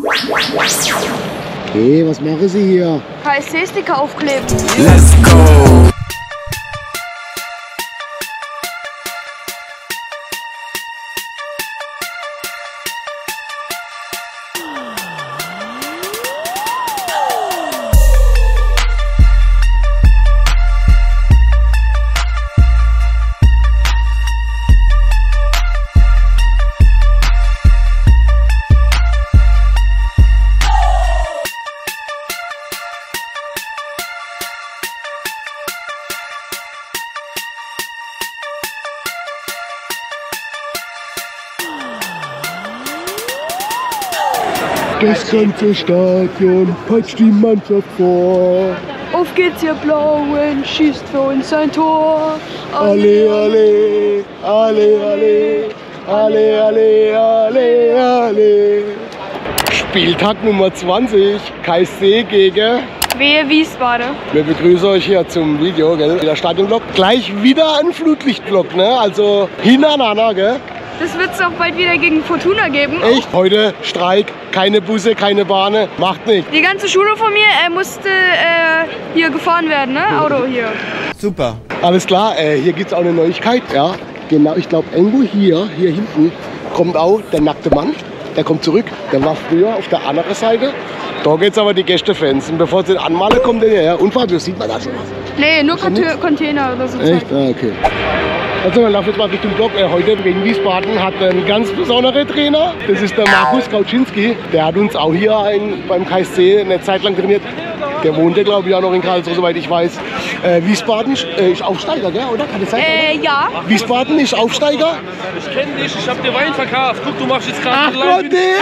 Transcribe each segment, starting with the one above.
Okay, was machen Sie hier? KSC-Sticker aufkleben. Let's go! Das ganze Stadion peitscht die Mannschaft vor. Auf geht's, ihr Blauen, schießt für uns ein Tor. Alle, alle, alle, alle, alle, alle, alle, alle. Spieltag Nummer 20, KSC gegen Wehe Wiesbaden. Wir begrüßen euch hier zum Video, gell? Der Stadionblock. Gleich wieder ein Flutlichtblock, ne? Also hintereinander, gell? Das wird es auch bald wieder gegen Fortuna geben. Echt? Heute Streik, keine Busse, keine Bahnen, macht nichts. Die ganze Schule von mir musste hier gefahren werden, ne? Auto hier. Super. Alles klar, hier gibt es auch eine Neuigkeit. Ja, genau, ich glaube irgendwo hier hinten kommt auch der nackte Mann. Der kommt zurück, der war früher auf der anderen Seite. Da geht's aber die Gästefans. Und bevor sie anmalen, kommt der hierher. Und Fabio, sieht man da schon was? Nee, nur Container oder so. Echt? Ah, okay. Also wir laufen jetzt mal Richtung Block. Heute gegen Wiesbaden hat einen ganz besonderen Trainer. Das ist der Markus Kauczynski. Der hat uns auch hier beim KSC eine Zeit lang trainiert. Der wohnt ja, glaube ich, auch noch in Karlsruhe, soweit ich weiß. Wiesbaden ist Aufsteiger, gell? Oder? Kann das sein? Ja. Wiesbaden ist Aufsteiger. Ich kenne dich, ich hab dir Wein verkauft. Guck, du machst jetzt gerade Ach Gott,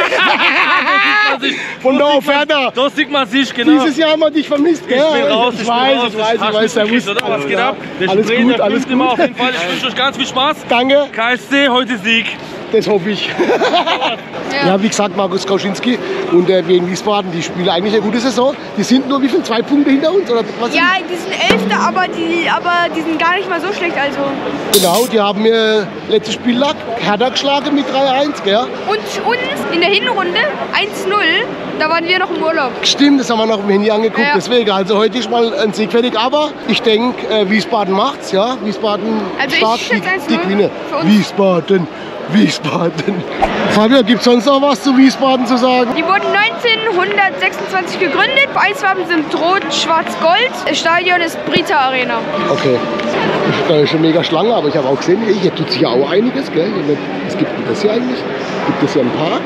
von der Offerte. Da sieht man sich, genau. Dieses Jahr haben wir dich vermisst, gell? Ich bin raus, ich weiß, Servus. Was geht ab? Alles gut, alles gut. Auf jeden Fall, ich wünsche euch ganz viel Spaß. Danke. KSC, heute Sieg. Das hoffe ich. Ja, wie gesagt, Markus Kauczynski und wegen Wiesbaden, die spielen eigentlich eine gute Saison. Die sind nur wie viel, 2 Punkte hinter uns? Oder was? Ja, die sind 11. aber die sind gar nicht mal so schlecht. Also. Genau, die haben mir letztes Spieltag Hertha geschlagen mit 3-1, gell? Und uns in der Hinrunde 1-0, da waren wir noch im Urlaub. Stimmt, das haben wir noch im Handy angeguckt, Ja. deswegen. Also heute ist mal ein Sieg fertig, aber ich denke, Wiesbaden macht's, ja? Wiesbaden Also stark, ich schätze 1-0 die gewinnen. für uns. Wiesbaden. Fabio, gibt es sonst noch was zu Wiesbaden zu sagen? Die wurden 1926 gegründet. Vereinsfarben sind rot, schwarz, gold. Das Stadion ist Brita Arena. Okay. Da ist schon mega Schlange, aber ich habe auch gesehen, hier tut sich ja auch einiges, gell? Was gibt das hier eigentlich? Gibt es hier einen Park?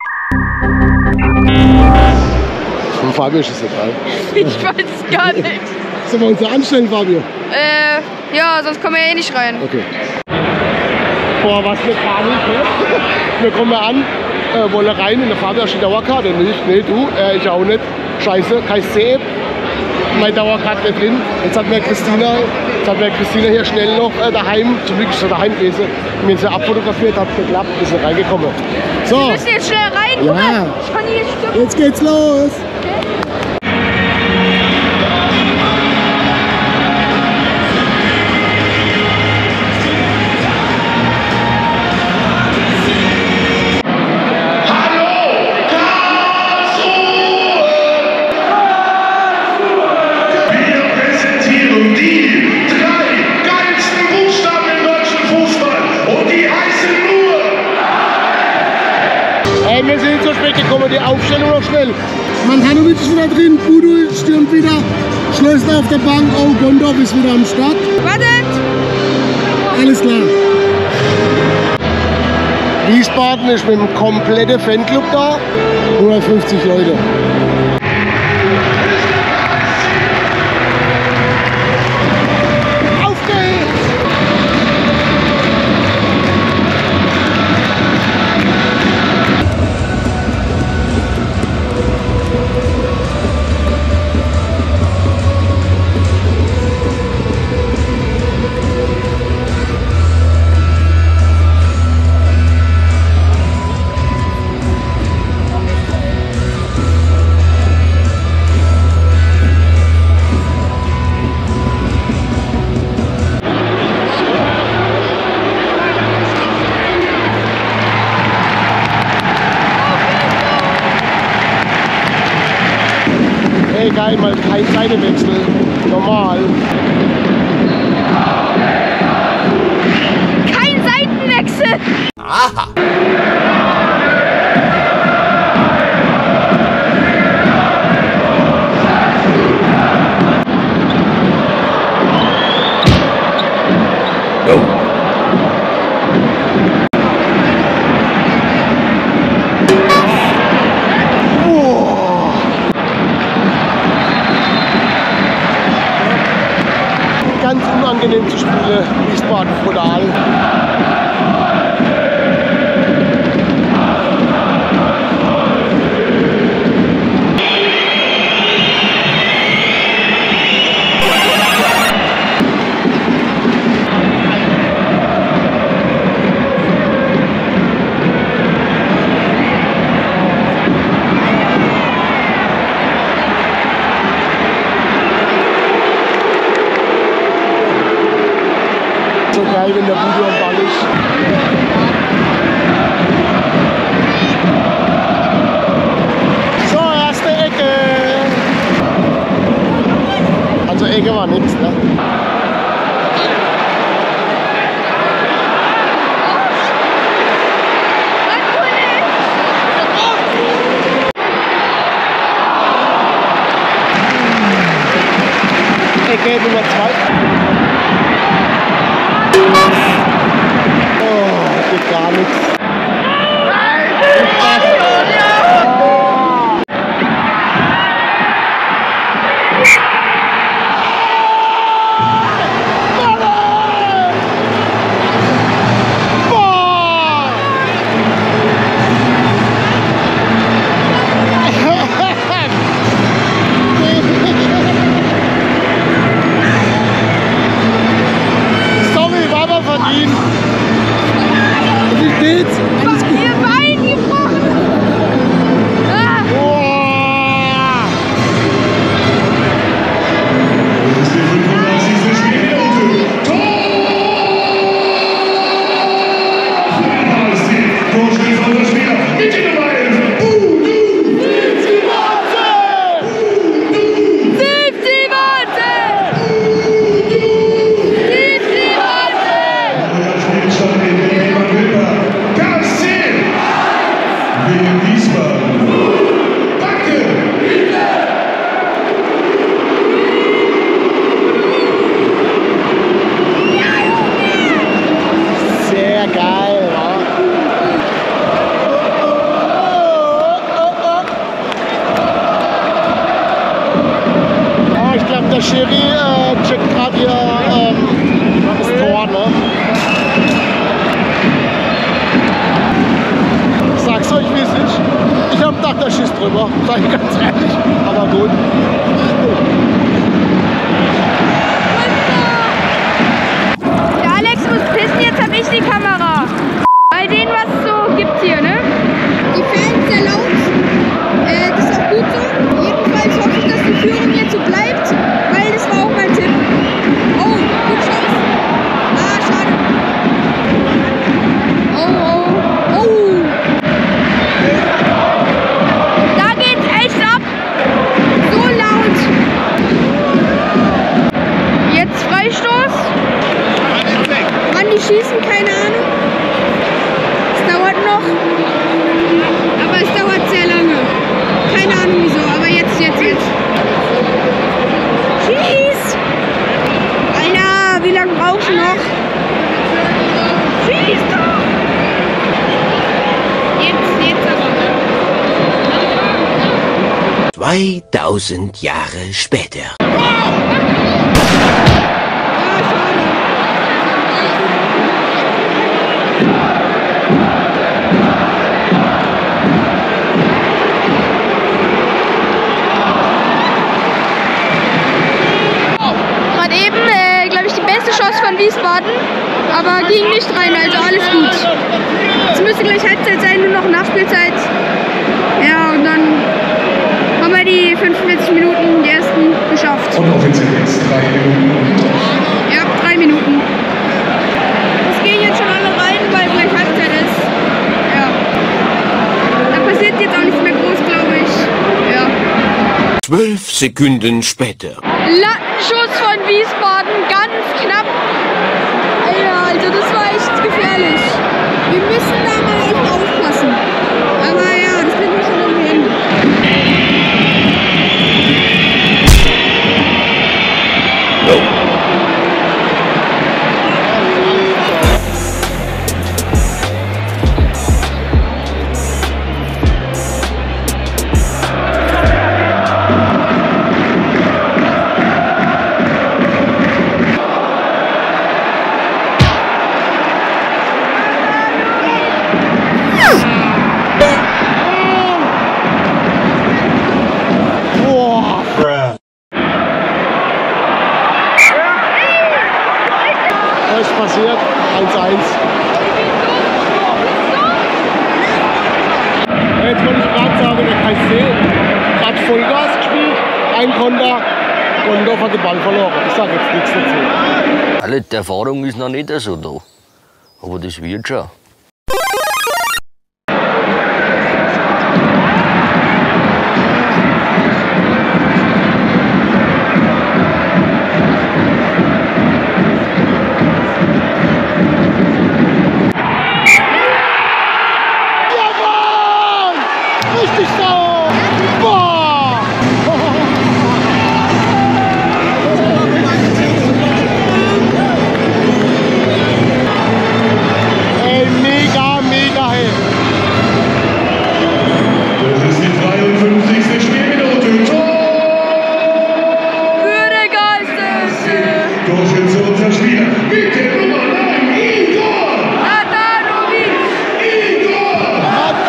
Von Fabio ist es egal. Ich weiß es gar nicht. Sollen wir uns da anstellen, Fabio? Ja, sonst kommen wir eh nicht rein. Okay. Boah, was für Panik, ne? Wir kommen an, wollen rein, in der Fabio steht Dauerkarte. Nicht, nee, du, ich auch nicht. Scheiße, KSC, meine Dauerkarte nicht drin. Jetzt hat mir Christina hier schnell noch daheim, zum Glück ist sie daheim gewesen, mir sie abfotografiert, hat geklappt, wir sind reingekommen. So, Wir müssen jetzt schnell rein. Guck Ja. mal, ich kann hier jetzt stimmen. jetzt geht's los. Wir sind zu spät gekommen, die Aufstellung noch schnell. Manhanovic ist wieder drin, Budul stürmt wieder, Schlössner auf der Bank, oh, Gondorf ist wieder am Start. Wartet! Alles klar. Wiesbaden ist mit einem kompletten Fanclub da, 150 Leute. Auf geht's! Ey, geil, mal kein Seitenwechsel. Normal. Kein Seitenwechsel! Aha. Ganz unangenehm zu spielen, Wiesbaden brutal. So geil, wenn der Bude am Ball ist. So, erste Ecke. Also Ecke war nichts, ne? Ecke Nummer 2. Oh, geht gar nichts. Sorry, war aber verdient. Wie geht's? Alles gut. Ihr Bein gebrochen! Ah. Boah. Sehr geil, wa? Ich glaube, der Schiri checkt gerade hier das Tor, ne? Ich sag's euch, wie es ist. Ich hab gedacht, der schießt drüber, sag ich ganz ehrlich. Aber gut. Der Alex muss pissen, jetzt hab ich die Kamera. Bei denen, was es so gibt hier, ne? Die Fans sehr laut. Das ist auch gut so. Jedenfalls hoffe ich, dass die Führung jetzt so bleibt, weil das war auch mein Tipp. Oh, gut Chance. Ah, schade. Oh. Da geht's echt ab. So laut. Jetzt Freistoß. Wann die schießen, keine Ahnung. Es dauert noch. Aber es dauert sehr lange. Keine Ahnung wieso, aber jetzt. Schieß! Alter, wie lange brauchst du noch? Schieß doch! Jetzt aber. 2000 Jahre später. Gerade eben, glaube ich, die beste Chance von Wiesbaden. Aber ging nicht rein, also alles gut. Es müsste gleich Halbzeit sein, nur noch Nachspielzeit. Ja, und dann haben wir die 45 Minuten, die ersten, geschafft. Und offiziell jetzt 3 Minuten. Ja, 3 Minuten. Es gehen jetzt schon alle rein, weil gleich Halbzeit ist. Ja. Da passiert jetzt auch nichts mehr groß, glaube ich. Ja. 12 Sekunden später. Lattenschuss von Wiesbaden, ganz knapp. Ja, also das war echt gefährlich. Wir müssen da mal echt aufpassen. Aber ja, das kriegen wir schon irgendwie hin. Was ist passiert? 1-1. Jetzt wollte ich gerade sagen, der KSC hat Vollgas gespielt, ein Konter, Gondorf hat den Ball verloren. Ich sage jetzt nichts dazu. Alle, die Erfahrung ist noch nicht so da. Aber das wird schon. Richtig so! Boah! Ey, mega, mega hell. Das ist die 53. Spielminute. Tor! Für den Geistesblitz. Torschütze unser Spieler mit der Nummer 9, Igor! Adanovic. Igor!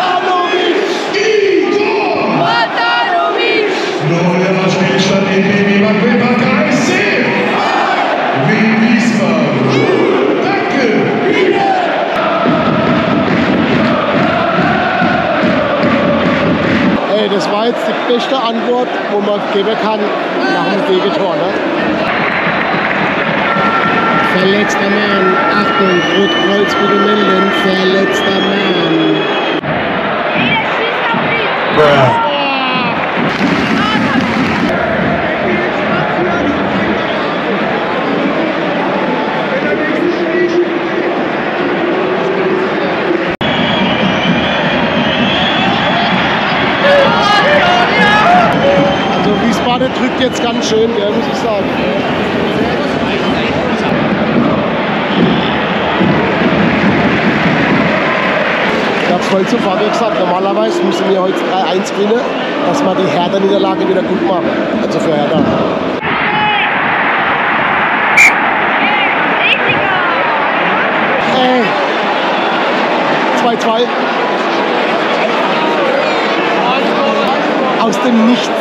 Adanovic. Neuer Spielstand in BB Magdeburg 30. Wie Wiesbaden. Danke! Ey, das war jetzt die beste Antwort, wo man geben kann nach dem Gegentor. Ne? Verletzter Mann. Achtung, Rotkreuz bitte melden. Verletzter Mann. Also Wiesbaden drückt jetzt ganz schön, gell, muss ich sagen. Ich habe es vorhin zu Fabian gesagt, normalerweise müssen wir heute 3-1 gewinnen, dass wir die Hertha-Niederlage wieder gut machen. Also für Hertha. Ey, 2-2. Aus dem Nichts.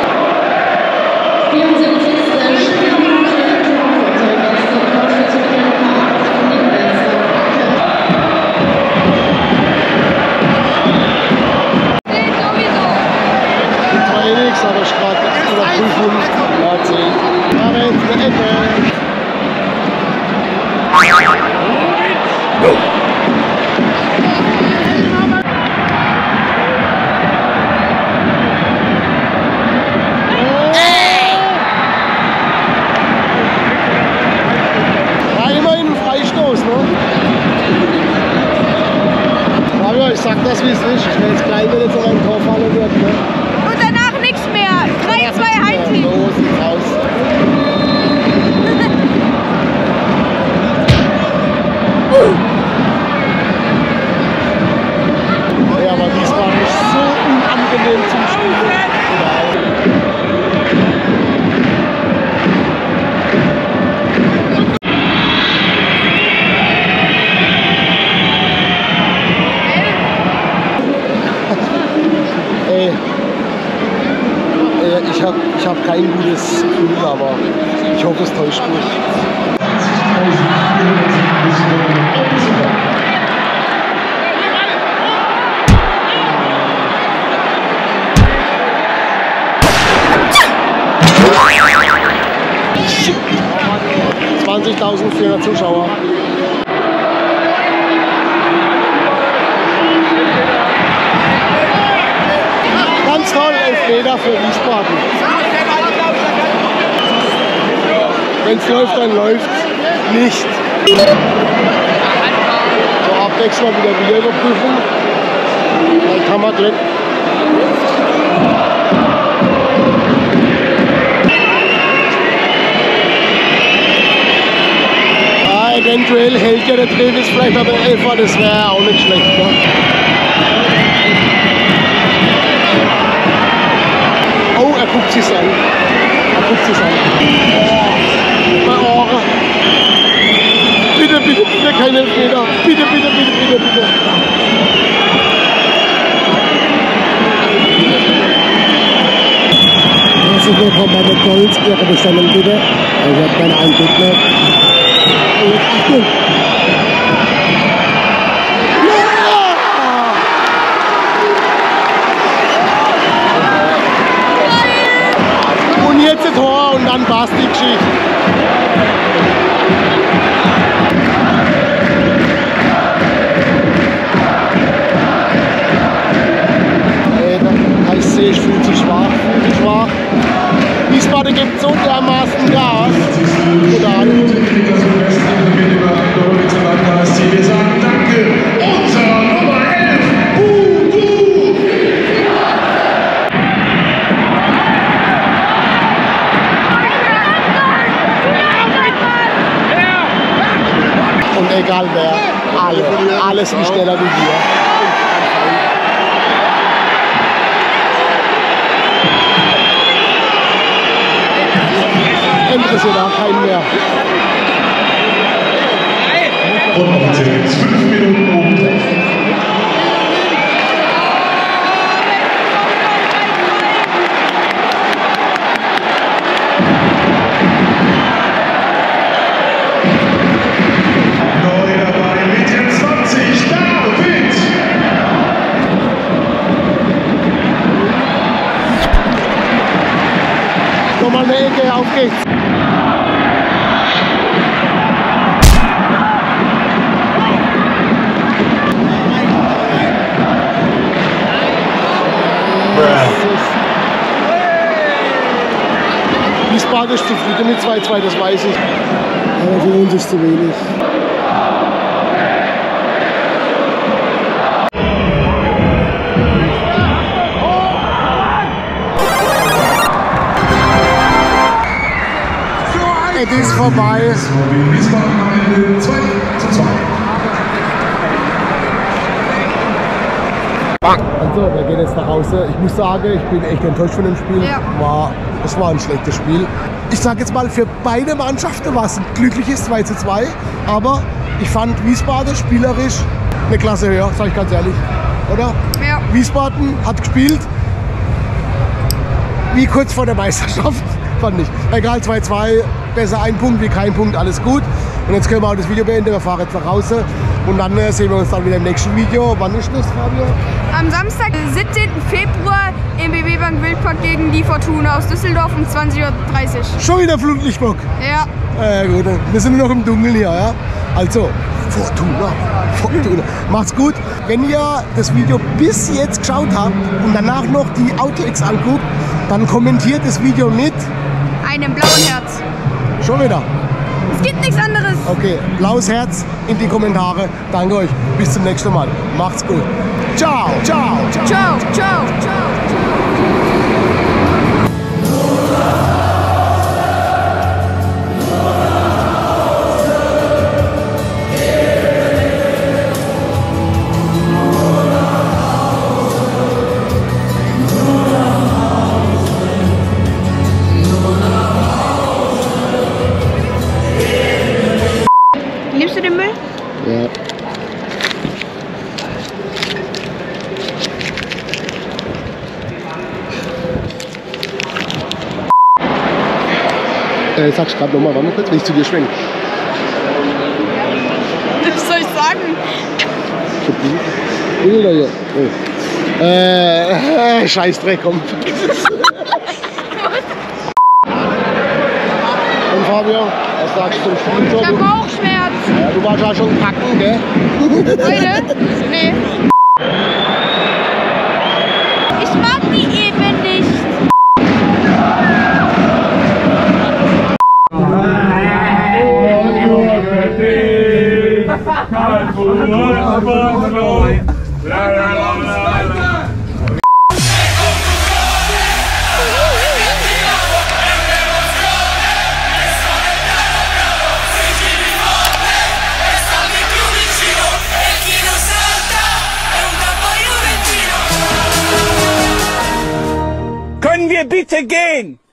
Aber ich gerade Überprüfung. Ja, 10. Aber jetzt eine Ecke. War immerhin ein Freistoß, ne? Aber ich sag das, wie es ist. Ich will jetzt gleich, wenn jetzt noch ein Tor fallen wird, ne? Und danach nichts mehr. 3-2 Heimteam. So sieht's aus. Ja, aber Wiesbaden ist so unangenehm zum Spielen. Ey. Ich hab kein gutes Gefühl, aber ich hoffe, es täuscht mich. 20.400 Zuschauer. Ganz toll, Elfmeter für Wiesbaden. Wenn es läuft, dann läuft nicht. So, abwechselnd wieder überprüfen. Vielleicht haben wir Glück. Eventuell hält ja der Trevis vielleicht aber 11, das wäre auch nicht schlecht. Ne? Oh, er guckt sich's an. Er guckt sich's an. Oh, mein Ohren. Bitte, bitte, bitte, kein Elfmeter. Bitte, bitte, bitte, bitte, bitte. Herzlich willkommen bei McDonald's. Ihre Bestellung bitte. Ich habe keinen Eindruck mehr. Und jetzt ein Tor und dann passt die Geschichte. Der KSC fühlt sich schwach, Wiesbaden gibt so dermaßen Gas. Wir sagen Danke. Unser Nummer 11, Udu. Und egal wer, alles wie schneller wie wir. Interessiert auch keinen mehr. Und noch 5 Minuten oben. Neu dabei mit der 20, David. Nochmal eine Ecke, auf geht's. Wiesbaden ist zufrieden mit 2-2, das weiß ich. Aber für uns ist zu wenig. Es ist vorbei. Wiesbaden am Ende 2:2. Also, wir gehen jetzt nach Hause. Ich muss sagen, ich bin echt enttäuscht von dem Spiel. Ja. Es war ein schlechtes Spiel. Ich sage jetzt mal, für beide Mannschaften war es ein glückliches 2:2. Aber ich fand Wiesbaden spielerisch eine Klasse höher, sage ich ganz ehrlich. Oder? Ja. Wiesbaden hat gespielt wie kurz vor der Meisterschaft, fand ich. Egal, 2:2, besser ein Punkt wie kein Punkt, alles gut. Und jetzt können wir auch das Video beenden. Wir fahren jetzt nach Hause. Und dann sehen wir uns dann wieder im nächsten Video. Wann ist das, Fabio? Am Samstag, 17. Februar im BB Bank Wildpark gegen die Fortuna aus Düsseldorf um 20:30 Uhr. Schon wieder Flutlichtbock. Ja. Gut, wir sind nur noch im Dunkeln hier, ja? Also, Fortuna. Macht's gut. Wenn ihr das Video bis jetzt geschaut habt und danach noch die Outtakes anguckt, dann kommentiert das Video mit Einem blauen Herz. schon wieder. Es gibt nichts anderes. Okay, blaues Herz in die Kommentare. Danke euch. Bis zum nächsten Mal. Macht's gut. Ciao, ciao, ciao. Ciao, ciao, ciao. Nimmst du den Müll? Ja. Sagst gerade nochmal, warte mal kurz, wenn ich zu dir schwenke. Was soll ich sagen? Bilder hier. Oh. Scheißdreck, komm. Und Fabio, was sagst du zum Spiel? Ich hab Bauchschmerz. Ja, du warst ja schon kacken, gell? Heute? Nee. Ich mag die eben nicht. Können wir bitte gehen?